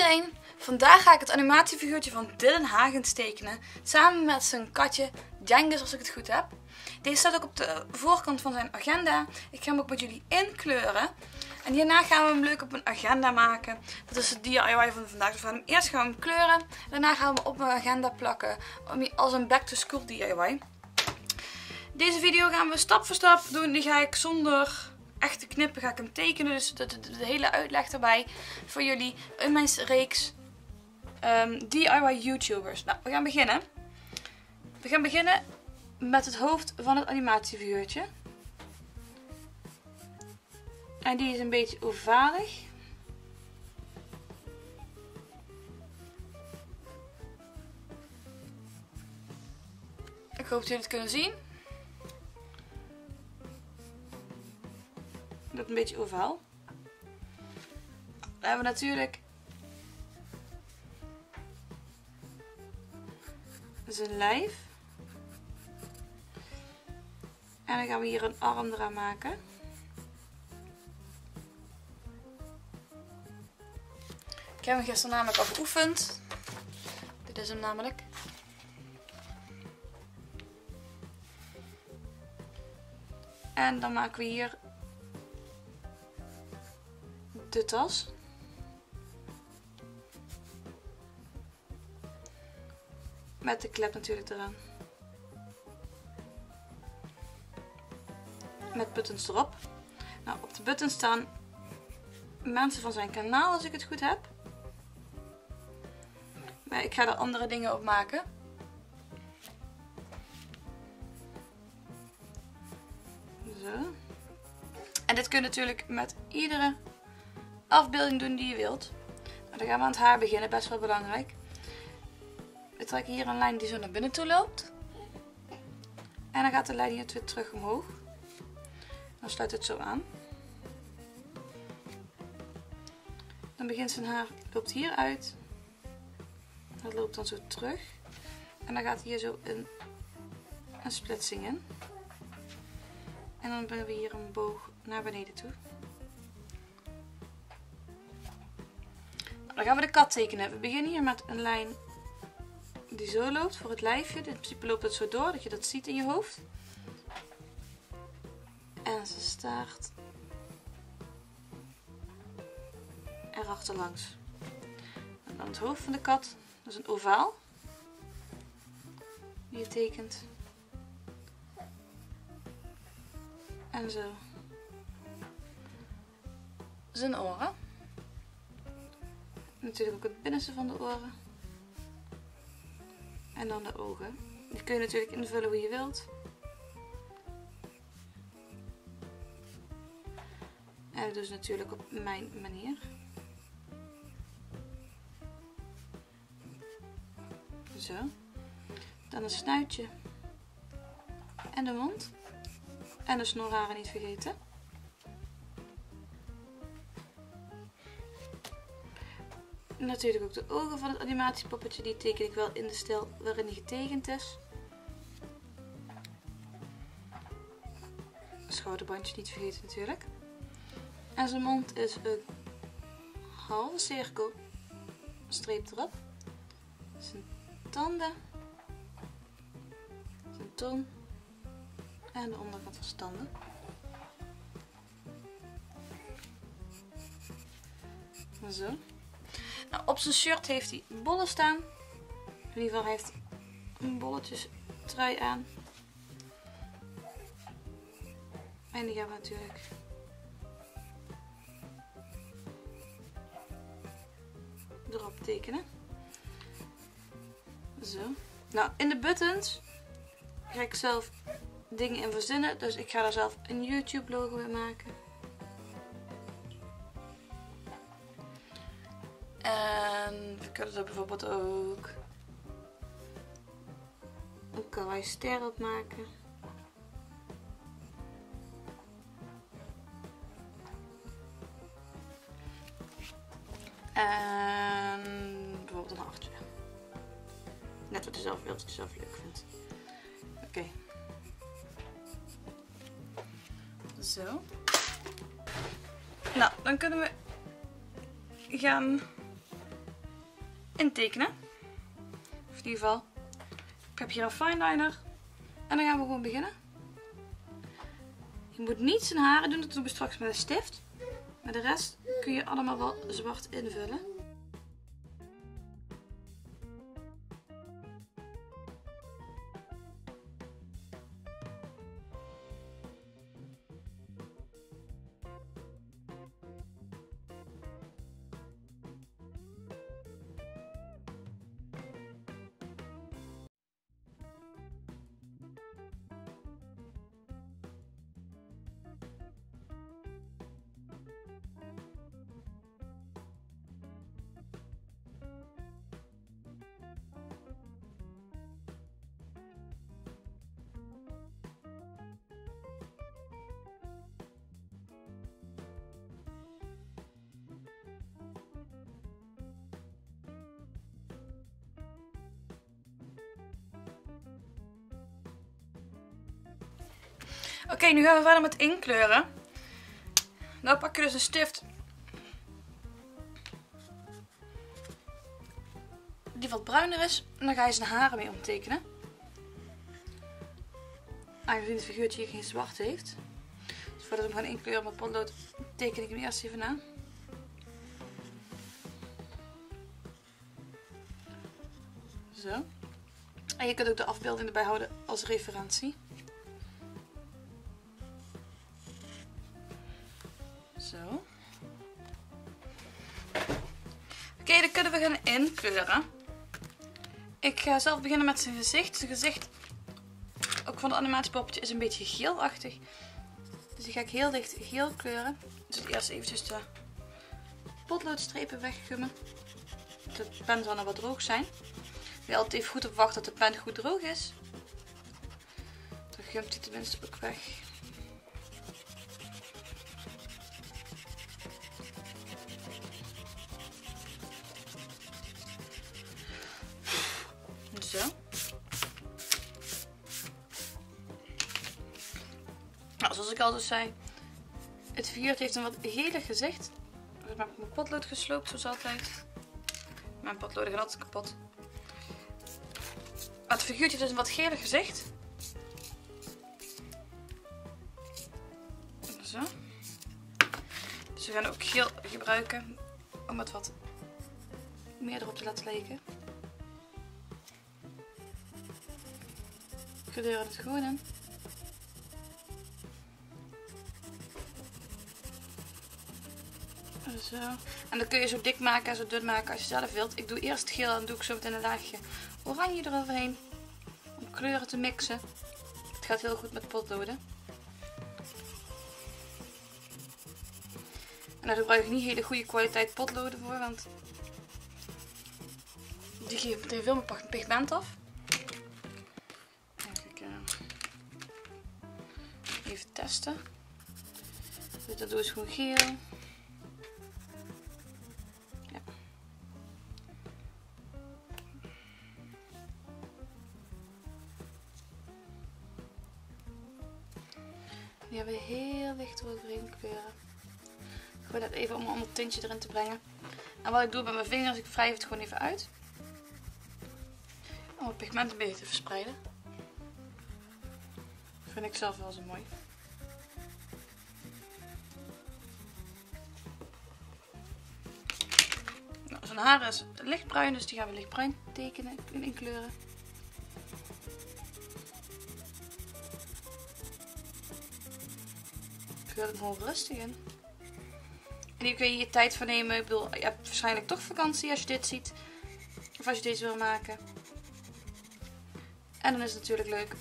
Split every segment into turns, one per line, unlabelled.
iedereen, vandaag ga ik het animatiefiguurtje van Dylan Hagens tekenen samen met zijn katje Jengis, als ik het goed heb. Deze staat ook op de voorkant van zijn agenda. Ik ga hem ook met jullie inkleuren. En hierna gaan we hem leuk op een agenda maken. Dat is het DIY van vandaag. Dus eerst gaan we hem kleuren. Daarna gaan we hem op mijn agenda plakken als een back to school DIY. Deze video gaan we stap voor stap doen. Die ga ik zonder echt te knippen ga ik hem tekenen. Dus de hele uitleg erbij voor jullie in mijn reeks DIY YouTubers. Nou, we gaan beginnen. We gaan beginnen met het hoofd van het animatiefiguurtje. En die is een beetje ovalig. Ik hoop dat jullie het kunnen zien. Dat een beetje ovaal. Dan hebben we natuurlijk zijn lijf. En dan gaan we hier een arm eraan maken. Ik heb hem gisteren namelijk al geoefend. Dit is hem namelijk. En dan maken we hier de tas. Met de klep natuurlijk eraan. Met buttons erop. Nou, op de buttons staan mensen van zijn kanaal, als ik het goed heb. Maar ik ga er andere dingen op maken. Zo. En dit kun je natuurlijk met iedere afbeelding doen die je wilt. Nou, dan gaan we aan het haar beginnen, best wel belangrijk. We trekken hier een lijn die zo naar binnen toe loopt. En dan gaat de lijn hier weer terug omhoog. Dan sluit het zo aan. Dan begint zijn haar, loopt hier uit. Dat loopt dan zo terug. En dan gaat hier zo een splitsing in. En dan brengen we hier een boog naar beneden toe. Dan gaan we de kat tekenen. We beginnen hier met een lijn die zo loopt voor het lijfje. In principe loopt het zo door dat je dat ziet in je hoofd. En zijn staart erachterlangs. En dan het hoofd van de kat. Dat is een ovaal. Die je tekent. En zo. Zijn oren. Natuurlijk ook het binnenste van de oren. En dan de ogen. Die kun je natuurlijk invullen hoe je wilt. En dus natuurlijk op mijn manier. Zo. Dan een snuitje. En de mond. En de snorharen niet vergeten. En natuurlijk ook de ogen van het animatiepoppetje. Die teken ik wel in de stijl waarin die getekend is. Schouderbandje niet vergeten natuurlijk. En zijn mond is een halve cirkel. Streep erop. Zijn tanden. Zijn tong. En de onderkant van zijn tanden. Zo. Nou, op zijn shirt heeft hij bollen staan. In ieder geval heeft hij een bolletjes trui aan. En die gaan we natuurlijk erop tekenen. Zo. Nou, in de buttons ga ik zelf dingen in verzinnen. Dus ik ga daar zelf een YouTube logo in maken. En we kunnen er bijvoorbeeld ook een kawaii ster op maken. En bijvoorbeeld een hartje. Net wat je zelf wilt, wat je zelf leuk vindt. Oké. Zo. Nou, dan kunnen we gaan intekenen. Of in ieder geval, ik heb hier een fineliner. En dan gaan we gewoon beginnen. Je moet niet zijn haren doen, dat doen we straks met een stift. Maar de rest kun je allemaal wel zwart invullen. Oké, nu gaan we verder met inkleuren. Nou pak je dus een stift die wat bruiner is. En dan ga je zijn haren mee omtekenen. Aangezien het figuurtje hier geen zwart heeft. Dus voordat we hem gaan inkleuren met potlood, teken ik hem eerst even na. Zo. En je kunt ook de afbeelding erbij houden als referentie. Zo. Oké, dan kunnen we gaan inkleuren. Ik ga zelf beginnen met zijn gezicht. Zijn gezicht, ook van de animatiepoppetje, is een beetje geelachtig. Dus die ga ik heel dicht geel kleuren. Dus eerst eventjes de potloodstrepen weggummen. De pen zal nog wat droog zijn. Je altijd even goed op wachten dat de pen goed droog is. Dan gumt hij tenminste ook weg. Zo. Nou, zoals ik al dus zei, het figuurtje heeft een wat gelig gezicht. Ik heb mijn potlood gesloopt, zoals altijd. Mijn potloden gaan altijd kapot. Het figuurtje heeft dus een wat gelig gezicht. Zo. Dus we gaan ook geel gebruiken om het wat meer erop te laten lijken. We kleuren het gewoon in. Zo. En dan kun je zo dik maken en zo dun maken als je zelf wilt. Ik doe eerst geel en dan doe ik zo meteen een laagje oranje eroverheen. Om kleuren te mixen. Het gaat heel goed met potloden. En daar gebruik ik niet hele goede kwaliteit potloden voor, want die geven meteen veel meer pigment af. Even testen. Dus dat doe ik gewoon geel. Ja. Die hebben we heel licht eroverheen kleuren. Gewoon net even om een ander tintje erin te brengen. En wat ik doe met mijn vingers, ik wrijf het gewoon even uit. Om het pigment een beetje te verspreiden. Dat vind ik zelf wel zo mooi. Nou, zijn haar is lichtbruin, dus die gaan we lichtbruin tekenen en inkleuren. Ik kleur het gewoon rustig in. En hier kun je je tijd voor nemen. Ik bedoel, je hebt waarschijnlijk toch vakantie als je dit ziet. Of als je deze wil maken. En dan is het natuurlijk leuk.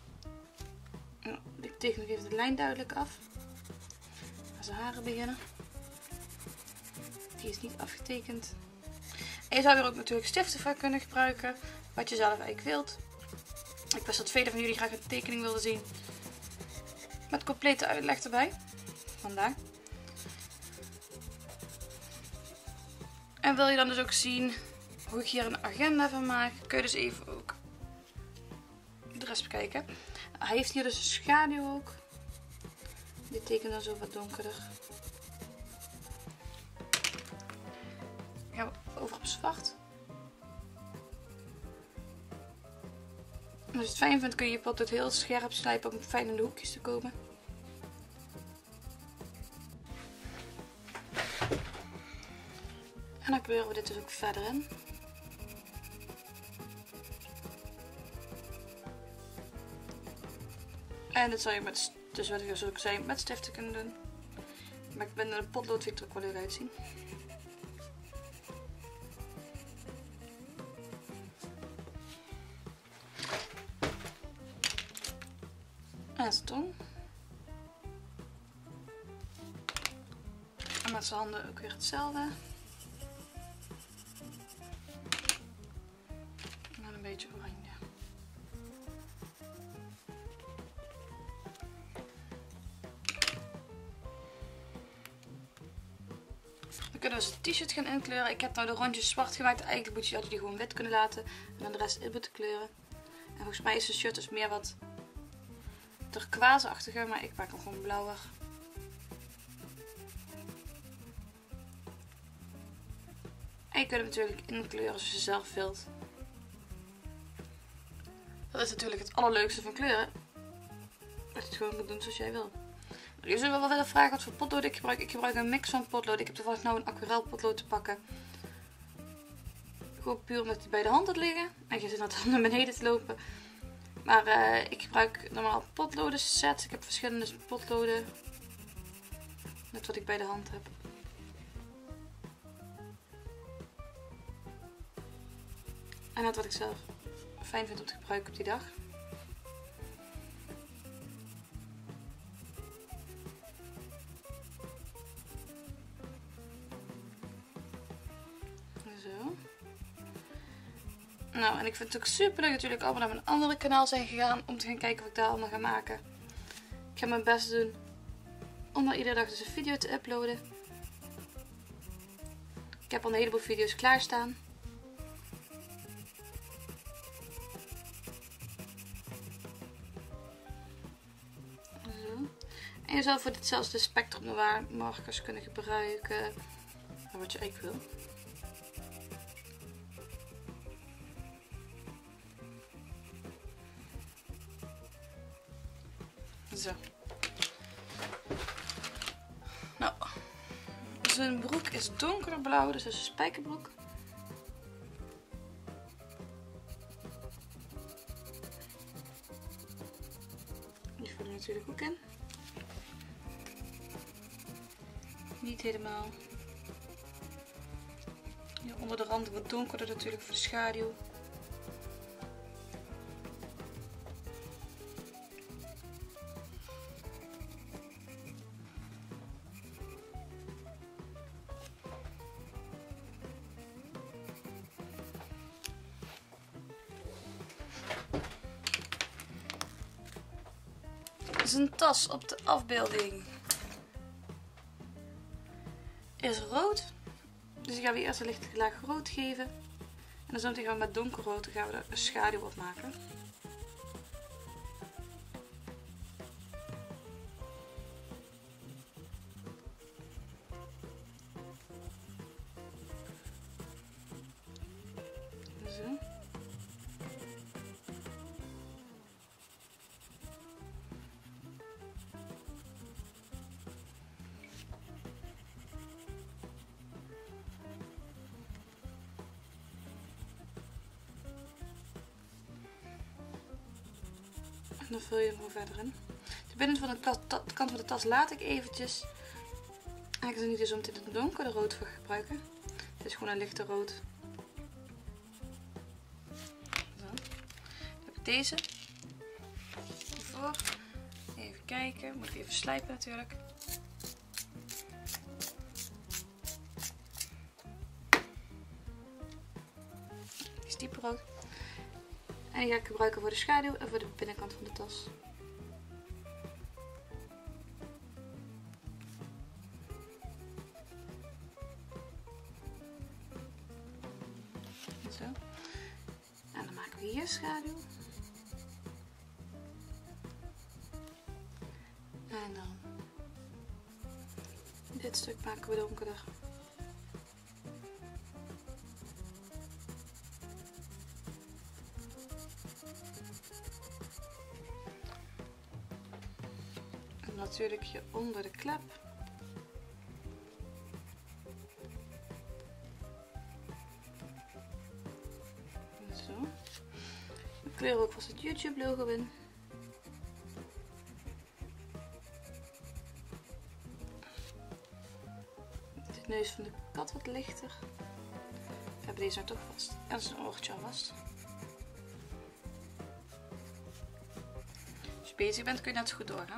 Ik teken nog even de lijn duidelijk af. Aan zijn haren beginnen. Die is niet afgetekend. En je zou hier ook natuurlijk stiften voor kunnen gebruiken. Wat je zelf eigenlijk wilt. Ik wist dat velen van jullie graag een tekening wilden zien. Met complete uitleg erbij. Vandaar. En wil je dan dus ook zien hoe ik hier een agenda van maak, kun je dus even ook de rest bekijken. Hij heeft hier dus een schaduw ook. Die tekent dan zo wat donkerder. Gaan we over op zwart. Als je het fijn vindt kun je je potlood heel scherp slijpen om fijn in de hoekjes te komen. En dan kleuren we dit dus ook verder in. En dit zou je met, dus wat ik ook zei, met stiften kunnen doen. Maar ik ben een potlood vind ik er ook wel leuk uitzien. En zijn tong. En met zijn handen ook weer hetzelfde. En dan een beetje oranje. Dan kunnen we zijn t-shirt gaan inkleuren. Ik heb nou de rondjes zwart gemaakt. Eigenlijk had je die gewoon wit kunnen laten. En dan de rest in moeten kleuren. En volgens mij is de shirt dus meer wat turquoise-achtiger, maar ik maak hem gewoon blauwer. En je kunt hem natuurlijk inkleuren zoals je zelf wilt. Dat is natuurlijk het allerleukste van kleuren. Dat je het gewoon kunt doen zoals jij wil. Je zult wel willen vragen wat voor potlood ik gebruik. Ik gebruik een mix van potlood. Ik heb toevallig nou een aquarel potlood te pakken. Gewoon puur omdat die bij de hand had liggen. En je zit net naar beneden te lopen. Maar ik gebruik normaal potloden sets. Ik heb verschillende potloden. Net wat ik bij de hand heb. En net wat ik zelf fijn vind om te gebruiken op die dag. Zo. Nou, en ik vind het ook super leuk natuurlijk allemaal naar mijn andere kanaal zijn gegaan om te gaan kijken wat ik daar allemaal ga maken. Ik ga mijn best doen om daar iedere dag dus een video te uploaden. Ik heb al een heleboel video's klaarstaan. Zo. En je zou voor dit zelfs de Spectrum Noir markers kunnen gebruiken. Wat je eigenlijk wil. Zo. Nou, zijn broek is donkerblauw, dus dat is een spijkerbroek. Die vul er natuurlijk ook in. Niet helemaal. Hier onder de rand wat donkerder natuurlijk voor de schaduw. Zijn tas op de afbeelding is rood. Dus ik ga weer eerst een lichte laag rood geven. En dan zometeen gaan we met donkerrood gaan we er een schaduw op maken. Zo. En dan vul je hem gewoon verder in. De binnenkant van de kant van de tas laat ik eventjes. En ik zal niet dus om dit donkere rood voor gebruiken. Het is gewoon een lichte rood. Zo. Dan heb ik deze. Hiervoor. Even kijken. Moet ik even slijpen natuurlijk. Die is dieprood. En die ga ik gebruiken voor de schaduw en voor de binnenkant van de tas. Zo. En dan maken we hier schaduw. En dan dit stuk maken we donkerder. natuurlijk hier onder de klep. Zo. Ik kleur ook vast het YouTube logo in. De neus van de kat wat lichter. Ik heb deze nou toch vast. En zijn oortje alvast. Als je bezig bent kun je net zo goed doorgaan.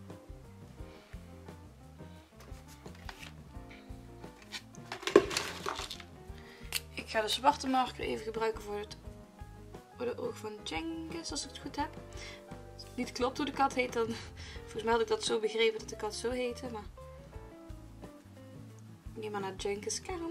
Ik ga de zwarte marker even gebruiken voor de oog van Cengiz, als ik het goed heb. Als het niet klopt hoe de kat heet, dan volgens mij had ik dat zo begrepen dat de kat zo heette, maar neem maar naar Cengiz Khan.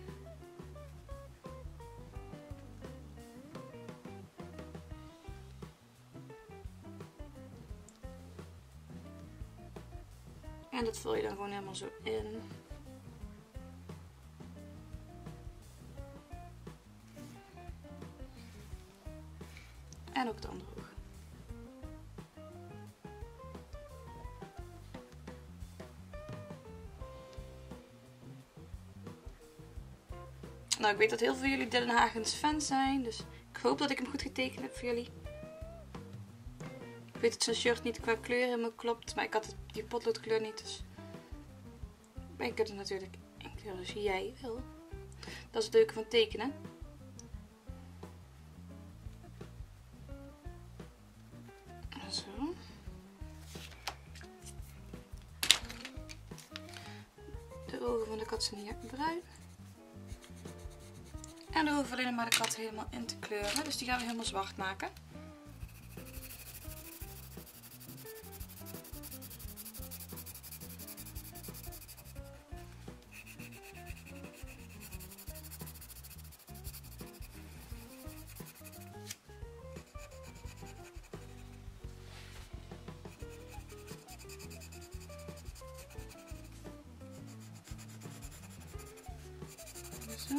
En dat vul je dan gewoon helemaal zo in. En ook het andere oog. Nou, ik weet dat heel veel van jullie Dylan Hagens fans zijn, dus ik hoop dat ik hem goed getekend heb voor jullie. Ik weet dat zijn shirt niet qua kleur helemaal klopt, maar ik had die potloodkleur niet, dus... Maar je kunt het natuurlijk inkleuren als jij wil. Dat is het leuke van tekenen. Zo. De ogen van de kat zijn hier bruin. En dan hoeven we alleen maar de kat helemaal in te kleuren. Dus die gaan we helemaal zwart maken. Zo.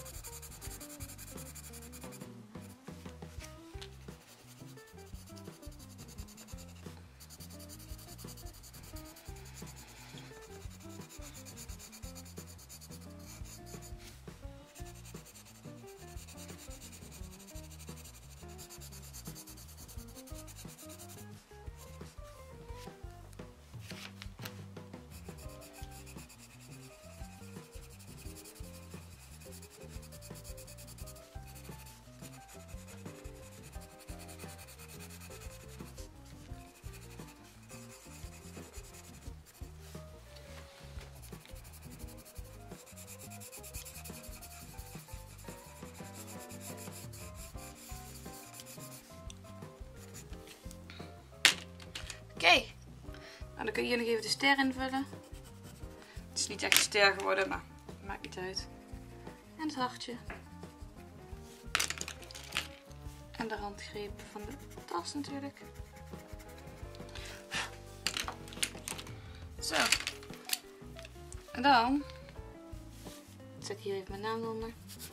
Oké. Nou, dan kun je hier nog even de ster invullen. Het is niet echt een ster geworden, maar maakt niet uit. En het hartje. En de handgreep van de tas natuurlijk. Zo. En dan zet ik hier even mijn naam onder.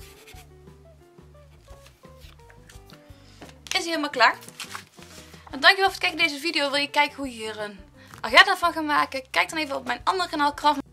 Is hij helemaal klaar. En dankjewel voor het kijken naar deze video. Wil je kijken hoe je hier een agenda van gaat maken? Kijk dan even op mijn andere kanaal Kraft.